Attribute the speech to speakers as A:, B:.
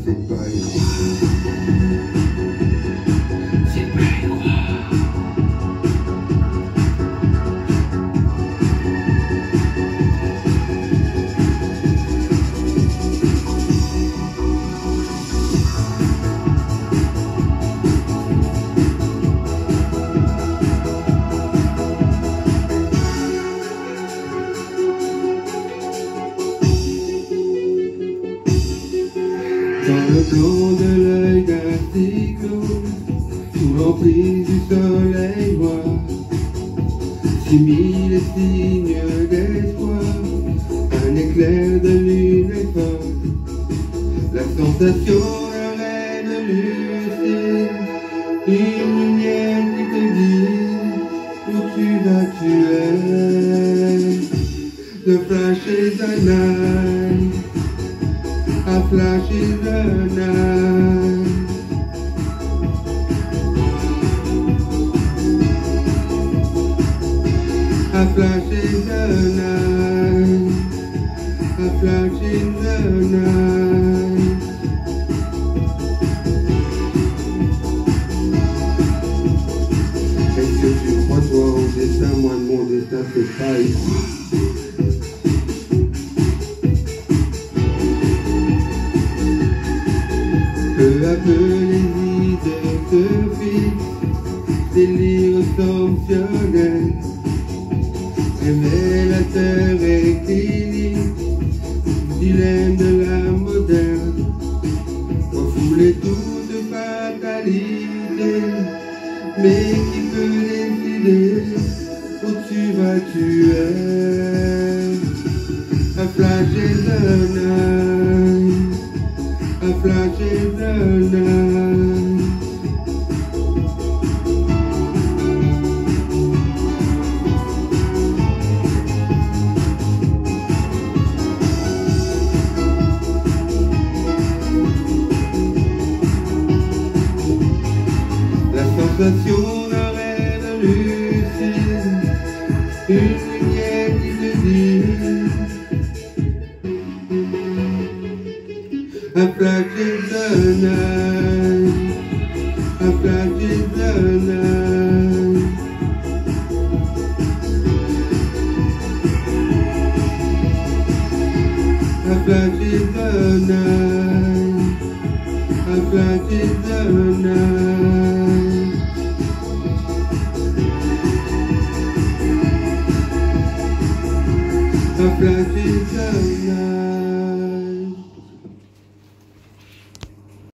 A: c'est pas dans le blanc de l'œil d'un cyclone, sous l'emprise du soleil noir, 6000 signes d'espoir, un éclair de lune étoile, la sensation d'un rêve lucide, une lumière qui te guide, où tu vas tu es, the flash is the night. A flash in the night. A flash in the night. A flash in the night. Est-ce que tu crois toi au destin? Moi de mon destin c'est pas y croire. Peu à peu les idées se fixent, délire obsessionnel, révélateur et clinique, dilemme de la moderne, refouler toute fatalité, mais qui peut décider où tu vas tu es, a flash in the night. A flash in the night. La sensation d'un rêve lucide, une lumière qui te dit a flash in the night, a flash in the night. A flash in the night, a flash in the night. A flash in the night.